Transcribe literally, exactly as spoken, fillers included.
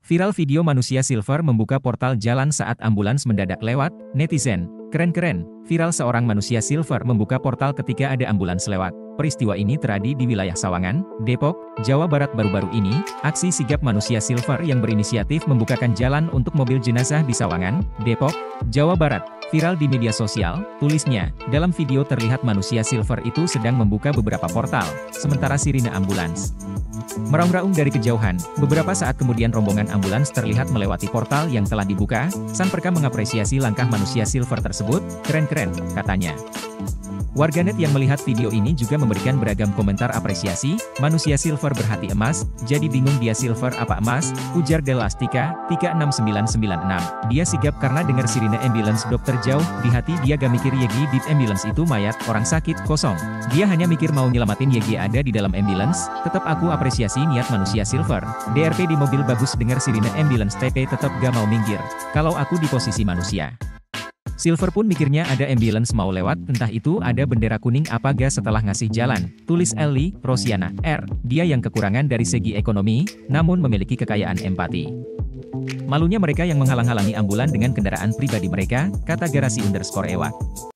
Viral video manusia silver membuka portal jalan saat ambulans mendadak lewat, netizen, keren-keren, viral seorang manusia silver membuka portal ketika ada ambulans lewat. Peristiwa ini terjadi di wilayah Sawangan, Depok, Jawa Barat baru-baru ini. Aksi sigap manusia silver yang berinisiatif membukakan jalan untuk mobil jenazah di Sawangan, Depok, Jawa Barat, viral di media sosial. Tulisnya, dalam video terlihat manusia silver itu sedang membuka beberapa portal, sementara sirine ambulans meraung-raung dari kejauhan. Beberapa saat kemudian rombongan ambulans terlihat melewati portal yang telah dibuka. Sang pereka mengapresiasi langkah manusia silver tersebut. Keren-keren, katanya. Warganet yang melihat video ini juga memberikan beragam komentar apresiasi. Manusia silver berhati emas, jadi bingung dia silver apa emas, ujar Delastika, tiga enam sembilan sembilan enam. Dia sigap karena dengar sirine ambulans dokter jauh, di hati dia gak mikir Yegi di ambulans itu mayat, orang sakit, kosong. Dia hanya mikir mau nyelamatin Yegi ada di dalam ambulans. Tetap aku apresiasi niat manusia silver. D R P di mobil bagus dengar sirine ambulans T P tetap gak mau minggir. Kalau aku di posisi manusia silver pun mikirnya ada ambulans mau lewat, entah itu ada bendera kuning apa gak setelah ngasih jalan. Tulis Ellie Rosiana R. Dia yang kekurangan dari segi ekonomi, namun memiliki kekayaan empati. Malunya mereka yang menghalang-halangi ambulan dengan kendaraan pribadi mereka, kata Garasi underscore Ewak.